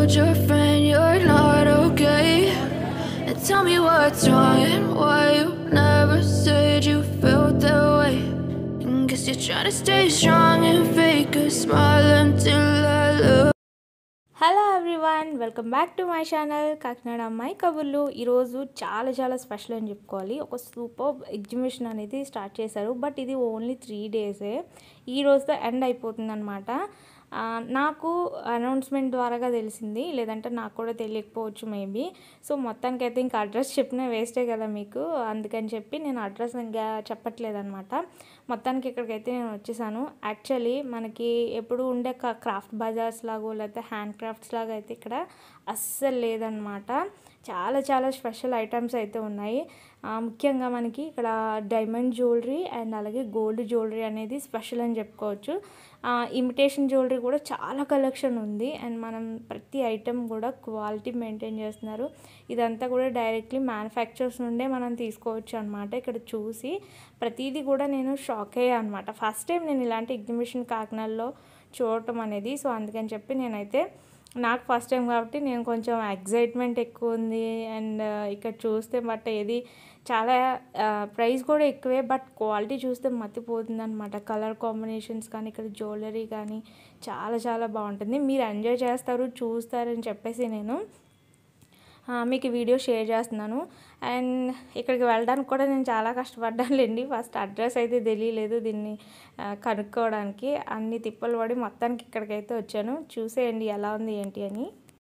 told your friend you're not okay, and tell me what's wrong and why you never said you felt that way. And guess you're trying to stay strong and fake a smile until I look. Hello everyone, welcome back to my channel Kakinada అమ్మాయి కబుర్లు. ఈరోజు చాలా special అని చెప్పుకోవాలి. ఒక super exhibition అనేది start చేశారు. But ఇది ఓన్లీ 3 డేసే. ఈ రోజుతో ఎండ్ అయిపోతుంది అనమాట. నాకు అనౌన్స్మెంట్ ద్వారాగా తెలిసింది, లేదంటే నాకు కూడా తెలియకపోవచ్చు మేబీ. సో మొత్తానికైతే ఇంకా అడ్రస్ చెప్పినా వేస్టే కదా మీకు, అందుకని చెప్పి నేను అడ్రస్ ఇంకా చెప్పట్లేదు అనమాట. మొత్తానికి ఇక్కడికైతే నేను వచ్చేసాను. యాక్చువల్లీ మనకి ఎప్పుడు ఉండే క్రాఫ్ట్ బజార్స్ లాగో లేకపోతే హ్యాండ్ క్రాఫ్ట్స్ లాగా అయితే ఇక్కడ అస్సలు లేదనమాట. చాలా స్పెషల్ ఐటమ్స్ అయితే ఉన్నాయి. ముఖ్యంగా మనకి ఇక్కడ డైమండ్ జ్యువెలరీ అండ్ అలాగే గోల్డ్ జ్యువెలరీ అనేది స్పెషల్ అని చెప్పుకోవచ్చు. ఇమిటేషన్ జ్యువెలరీ కూడా చాలా కలెక్షన్ ఉంది. అండ్ మనం ప్రతి ఐటెం కూడా క్వాలిటీ మెయింటైన్ చేస్తున్నారు. ఇదంతా కూడా డైరెక్ట్లీ మ్యానుఫ్యాక్చర్స్ నుండే మనం తీసుకోవచ్చు అనమాట. ఇక్కడ చూసి ప్రతిదీ కూడా నేను షాక్ అయ్యా అనమాట. ఫస్ట్ టైం నేను ఇలాంటి ఎగ్జిబిషన్ కాకినాడలో చూడటం అనేది. సో అందుకని చెప్పి నేనైతే నాకు ఫస్ట్ టైం కాబట్టి నేను కొంచెం ఎగ్జైట్మెంట్ ఎక్కువ ఉంది. అండ్ ఇక్కడ చూస్తే బట్ ఏది చాలా ప్రైస్ కూడా ఎక్కువే, బట్ క్వాలిటీ చూస్తే మతిపోతుంది అనమాట. కలర్ కాంబినేషన్స్ కానీ ఇక్కడ జ్యువెలరీ కానీ చాలా బాగుంటుంది. మీరు ఎంజాయ్ చేస్తారు, చూస్తారని చెప్పేసి నేను మీకు వీడియో షేర్ చేస్తున్నాను. అండ్ ఇక్కడికి వెళ్ళడానికి కూడా నేను చాలా కష్టపడ్డానులేండి. ఫస్ట్ అడ్రస్ అయితే తెలియలేదు దీన్ని కనుక్కోవడానికి. అన్ని తిప్పలు పడి మొత్తానికి ఇక్కడికైతే వచ్చాను. చూసేయండి ఎలా ఉంది ఏంటి అని.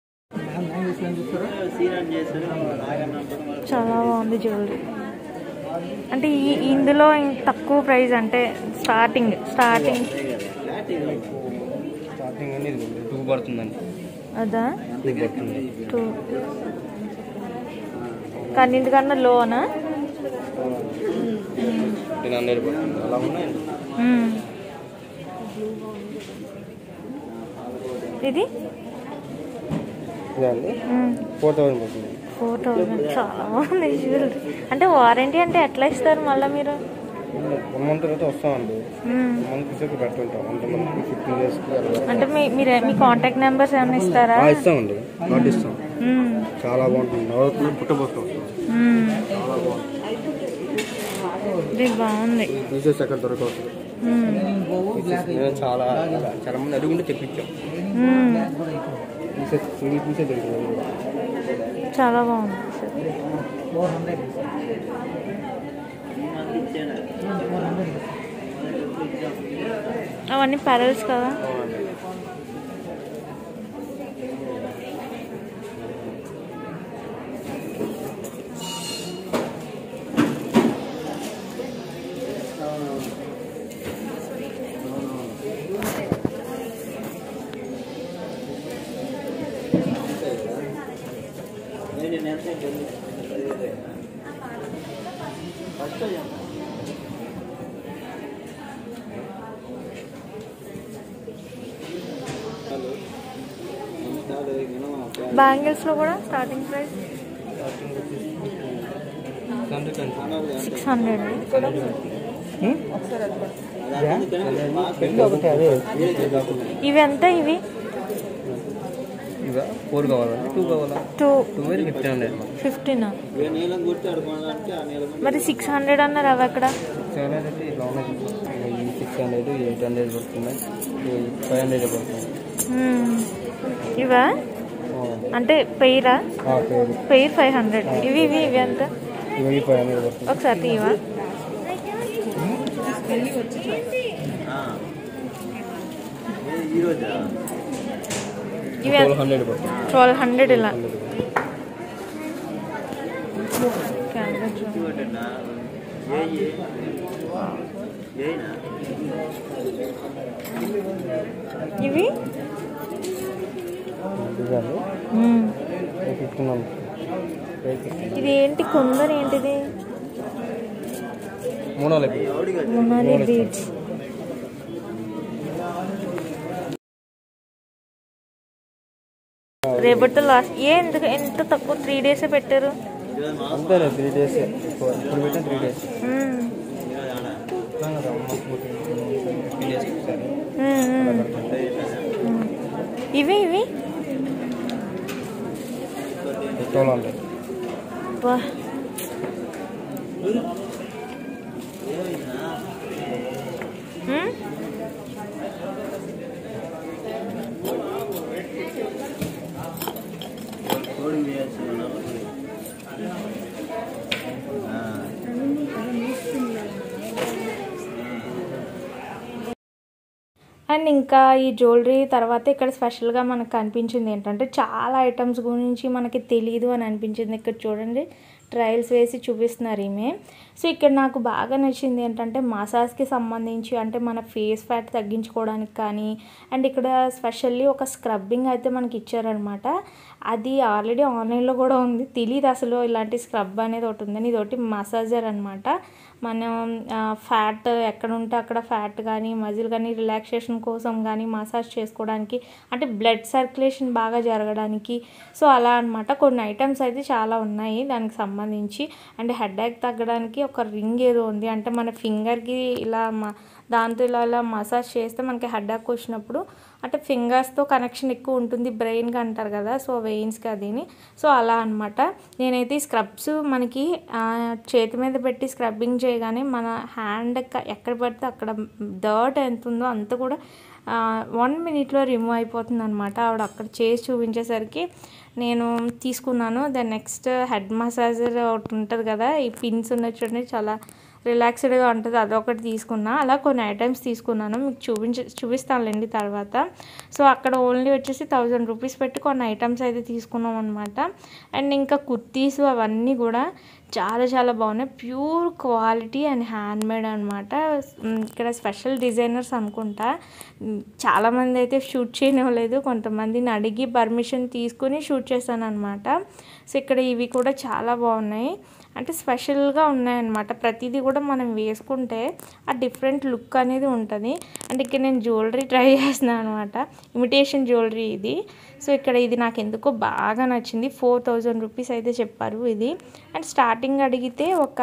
చాలా బాగుంది జ్యువెలరీ. అంటే ఇందులో తక్కువ ప్రైస్, అంటే స్టార్టింగ్ అదా 2 కన్నింటికన్నా లోనా? ఇది 4,000. చాలా బాగుంది జ్యువెలరీ. అంటే వారంటీ అంటే ఎట్లా ఇస్తారు మళ్ళీ మీరు? 1 మంత్ తర్వాత వస్తామండి. అంటే మీరు మీ కాంటాక్ట్ నెంబర్స్ ఏమైనా ఇస్తారా? ఇస్తామండి, కార్డు ఇస్తాం. చాలా బాగుంటుంది. నవరత్నాలు పుట్టబోస్తాం. ఇది బాగుంది. పీసెస్ ఎక్కడ దొరకవచ్చు. చాలా మంది అడుగుంటే తెప్పించాం. పీసెస్ దొరికింది. చాలా బాగుంది. అవన్నీ పెరల్స్ కదా. బ్యాంగిల్స్ లో కూడా స్టార్టింగ్ ప్రైస్ 600. ఇవి ఎంత? ఇవి 4 కావాలా? 2 కావాలా? 2 1500. మరి 600 అన్నారు. అవి అక్కడ 600 800 పడుతుంది, 500 పడుతుంది. ఇవా అంటే పెయిరా? పెయిర్ 500. ఇవి ఎంత? 500 పడుతుంది. ఒకసారి తీవా. ఇవి 1200 ఇలా. ఇవి ఇది ఏంటి? కుందన్ ఏంటిది? మునాలి బీచ్. రేపటితో లాస్ట్. ఎందుకు ఎంత తక్కువ? 3 డేసే పెట్టారు. అంతే 3 డేస్. ఇప్పుడు పెట్టిన 3 డేస్. ఇవి చూడండి. వా అండ్ ఇంకా ఈ జ్యువెలరీ తర్వాత ఇక్కడ స్పెషల్గా మనకు కనిపించింది ఏంటంటే చాలా ఐటమ్స్ గురించి మనకి తెలియదు అని అనిపించింది. ఇక్కడ చూడండి ట్రయల్స్ వేసి చూపిస్తున్నారు ఈమె. సో ఇక్కడ నాకు బాగా నచ్చింది ఏంటంటే మసాజ్కి సంబంధించి, అంటే మన ఫేస్ ఫ్యాట్ తగ్గించుకోవడానికి కానీ, అండ్ ఇక్కడ స్పెషల్లీ ఒక స్క్రబ్బింగ్ అయితే మనకి ఇచ్చారనమాట. అది ఆల్రెడీ ఆన్లైన్లో కూడా ఉంది, తెలియదు అసలు ఇలాంటి స్క్రబ్ అనేది ఒకటి ఉందని. ఇది ఒకటి మసాజర్ అనమాట. మనం ఫ్యాట్ ఎక్కడ ఉంటే అక్కడ ఫ్యాట్ కానీ మజిల్ కానీ రిలాక్సేషన్ కోసం కానీ మసాజ్ చేసుకోవడానికి, అంటే బ్లడ్ సర్క్యులేషన్ బాగా జరగడానికి. సో అలా అనమాట. కొన్ని ఐటమ్స్ అయితే చాలా ఉన్నాయి దానికి సంబంధించి. అండ్ హెడేక్ తగ్గడానికి ఒక రింగ్ ఏదో ఉంది, అంటే మన ఫింగర్కి ఇలా దాంతో ఇలా మసాజ్ చేస్తే మనకి హెడేక్ వచ్చినప్పుడు అంటే ఫింగర్స్తో కనెక్షన్ ఎక్కువ ఉంటుంది బ్రెయిన్కి అంటారు కదా, సో వెయిన్స్కి అదిని. సో అలా అనమాట. నేనైతే ఈ స్క్రబ్స్ మనకి చేతి మీద పెట్టి స్క్రబ్బింగ్ చేయగానే మన హ్యాండ్ ఎక్కడ పడితే అక్కడ డర్ట్ ఎంత ఉందో అంత కూడా 1 minute రిమూవ్ అయిపోతుంది అనమాట. ఆవిడ అక్కడ చేసి చూపించేసరికి నేను తీసుకున్నాను. దెన్ నెక్స్ట్ హెడ్ మసాజర్ ఒకటి ఉంటుంది కదా, ఈ పిన్స్ ఉన్న చూడండి చాలా రిలాక్స్డ్గా ఉంటుంది, అదొకటి తీసుకున్నా. అలా కొన్ని ఐటమ్స్ తీసుకున్నాను, మీకు చూపిస్తానులేండి తర్వాత. సో అక్కడ ఓన్లీ వచ్చేసి 1000 రూపీస్ పెట్టి కొన్ని ఐటమ్స్ అయితే తీసుకున్నాం అనమాట. అండ్ ఇంకా కుర్తీస్ అవన్నీ కూడా చాలా చాలా బాగున్నాయి, ప్యూర్ క్వాలిటీ అండ్ హ్యాండ్మేడ్ అనమాట. ఇక్కడ స్పెషల్ డిజైనర్స్ అనుకుంటా. చాలామంది అయితే షూట్ చేయనివ్వలేదు, కొంతమందిని అడిగి పర్మిషన్ తీసుకుని షూట్ చేశాను అనమాట. సో ఇక్కడ ఇవి కూడా చాలా బాగున్నాయి, అంటే స్పెషల్గా ఉన్నాయన్నమాట. ప్రతిదీ కూడా మనం వేసుకుంటే ఆ డిఫరెంట్ లుక్ అనేది ఉంటుంది. అండ్ ఇక్కడ నేను జ్యువెలరీ ట్రై చేస్తున్నాను అనమాట, ఇమిటేషన్ జ్యువెలరీ ఇది. సో ఇక్కడ ఇది నాకు ఎందుకో బాగా నచ్చింది. 4000 రూపీస్ అయితే చెప్పారు ఇది. అండ్ స్టార్టింగ్ అడిగితే ఒక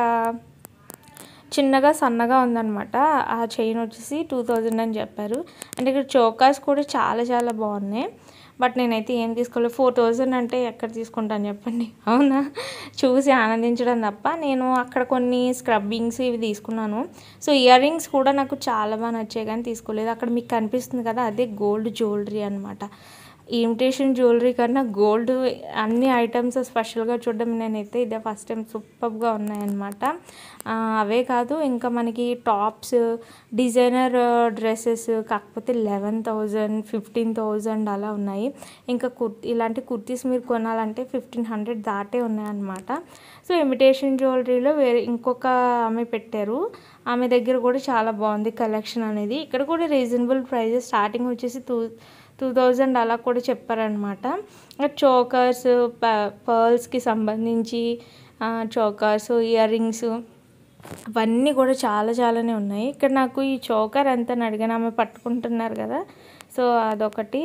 చిన్నగా సన్నగా ఉందన్నమాట, ఆ చైన్ వచ్చేసి 2000 అని చెప్పారు. అండ్ ఇక్కడ చోకాస్ కూడా చాలా చాలా బాగున్నాయి. బట్ నేనైతే ఏం తీసుకోలేదు. 4000 అంటే ఎక్కడ తీసుకుంటాను చెప్పండి, అవునా? చూసి ఆనందించడం తప్ప. నేను అక్కడ కొన్ని స్క్రబ్బింగ్స్ ఇవి తీసుకున్నాను. సో ఇయర్ రింగ్స్ కూడా నాకు చాలా బాగా నచ్చాయి కానీ తీసుకోలేదు. అక్కడ మీకు కనిపిస్తుంది కదా, అదే గోల్డ్ జ్యువెలరీ అనమాట. ఇమిటేషన్ జ్యువెలరీ కన్నా గోల్డ్ అన్ని ఐటమ్స్ స్పెషల్గా చూడడం నేనైతే ఇదే ఫస్ట్ టైం. సూపర్గా ఉన్నాయన్నమాట. అవే కాదు ఇంకా మనకి టాప్స్, డిజైనర్ డ్రెస్సెస్ కాకపోతే 11,000 15,000 అలా ఉన్నాయి. ఇంకా ఇలాంటి కుర్తీస్ మీరు కొనాలంటే 1500 దాటే ఉన్నాయన్నమాట. సో ఇమిటేషన్ జ్యువెలరీలో వేరే ఇంకొక ఆమె పెట్టారు, ఆమె దగ్గర కూడా చాలా బాగుంది కలెక్షన్ అనేది. ఇక్కడ కూడా రీజనబుల్ ప్రైజెస్, స్టార్టింగ్ వచ్చేసి 2000 అలా కూడా చెప్పారనమాట. చోకర్స్, పర్ల్స్కి సంబంధించి చోకర్స్, ఇయర్ రింగ్స్ అవన్నీ కూడా చాలా చాలానే ఉన్నాయి. ఇక్కడ నాకు ఈ చోకర్ ఎంత అడిగాను, ఆమె పట్టుకుంటున్నారు కదా, సో అదొకటి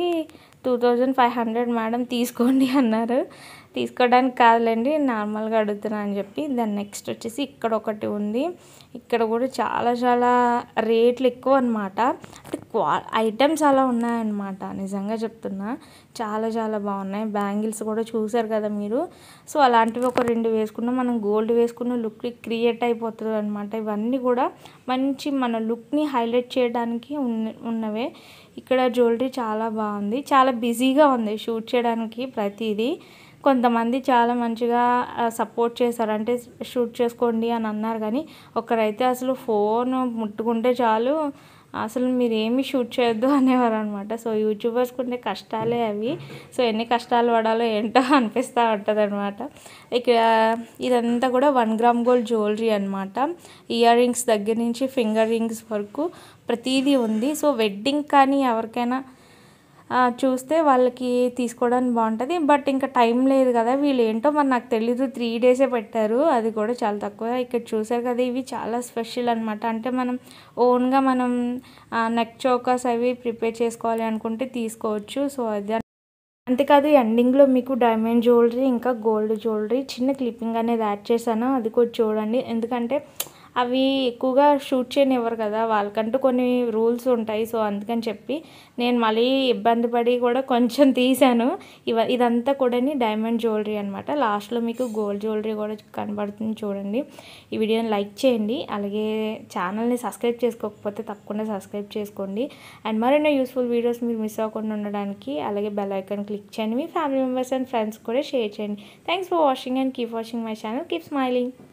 2500 మేడం తీసుకోండి అన్నారు. తీసుకోవడానికి కాదులేండి, నార్మల్గా అడుగుతున్నా అని చెప్పి. దాని నెక్స్ట్ వచ్చేసి ఇక్కడ ఒకటి ఉంది, ఇక్కడ కూడా చాలా చాలా రేట్లు ఎక్కువ అనమాట. అంటే ఐటమ్స్ అలా ఉన్నాయన్నమాట, నిజంగా చెప్తున్నా చాలా చాలా బాగున్నాయి. బ్యాంగిల్స్ కూడా చూసారు కదా మీరు. సో అలాంటివి ఒక 2 వేసుకున్నా మనం గోల్డ్ వేసుకున్న లుక్ క్రియేట్ అయిపోతుంది అనమాట. ఇవన్నీ కూడా మంచి మన లుక్ని హైలైట్ చేయడానికి ఉన్నవే. ఇక్కడ జ్యువెలరీ చాలా బాగుంది, చాలా బిజీగా ఉంది షూట్ చేయడానికి ప్రతిదీ. కొంతమంది చాలా మంచిగా సపోర్ట్ చేశారు, అంటే షూట్ చేసుకోండి అని అన్నారు. కానీ ఒకరైతే అసలు ఫోన్ ముట్టుకుంటే చాలు, అసలు మీరు ఏమి షూట్ చేయొద్దు అనేవారు అనమాట. సో యూట్యూబర్స్కి ఉండే కష్టాలే అవి. సో ఎన్ని కష్టాలు పడాలో ఏంటో అనిపిస్తూ ఉంటుంది అనమాట. ఇక ఇదంతా కూడా 1 గ్రామ్ గోల్డ్ జ్యువెలరీ అనమాట. ఇయర్ రింగ్స్ దగ్గర నుంచి ఫింగర్ రింగ్స్ వరకు ప్రతిదీ ఉంది. సో వెడ్డింగ్ కానీ ఎవరికైనా చూస్తే వాళ్ళకి తీసుకోవడానికి బాగుంటుంది. బట్ ఇంకా టైం లేదు కదా, వీళ్ళు ఏంటో మరి నాకు తెలీదు, 3 డేసే పెట్టారు, అది కూడా చాలా తక్కువ. ఇక్కడ చూసారు కదా, ఇవి చాలా స్పెషల్ అనమాట. అంటే మనం ఓన్గా మనం నెక్ చోకర్స్ అవి ప్రిపేర్ చేసుకోవాలి అనుకుంటే తీసుకోవచ్చు. సో అది అంతేకాదు, ఎండింగ్లో మీకు డైమండ్ జ్యువెలరీ ఇంకా గోల్డ్ జ్యువెలరీ చిన్న క్లిప్పింగ్ అనేది యాడ్ చేశాను, అది కూడా చూడండి. ఎందుకంటే అవి ఎక్కువగా షూట్ చేయనివ్వరు కదా, వాళ్ళకంటూ కొన్ని రూల్స్ ఉంటాయి. సో అందుకని చెప్పి నేను మళ్ళీ ఇబ్బంది పడి కూడా కొంచెం తీసాను. ఇదంతా కూడా డైమండ్ జ్యువెలరీ అనమాట. లాస్ట్లో మీకు గోల్డ్ జ్యువెలరీ కూడా కనబడుతుంది చూడండి. ఈ వీడియోని లైక్ చేయండి, అలాగే ఛానల్ని సబ్స్క్రైబ్ చేసుకోకపోతే తప్పకుండా సబ్స్క్రైబ్ చేసుకోండి. అండ్ మరిన్నో యూస్ఫుల్ వీడియోస్ మీరు మిస్ అవ్వకుండా ఉండడానికి అలాగే బెల్ ఐకాన్ క్లిక్ చేయండి. మీ ఫ్యామిలీ మెంబర్స్ అండ్ ఫ్రెండ్స్ కూడా షేర్ చేయండి. Thanks for watching and keep watching my channel. Keep smiling.